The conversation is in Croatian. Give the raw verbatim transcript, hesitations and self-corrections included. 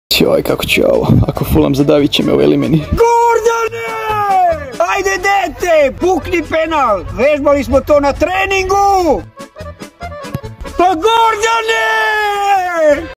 Joj, kako će ovo, ako fulam zadavit će me u elimini. Gordane! Ajde dete, pukni penal, vežbali smo to na treningu! Pa Gordane!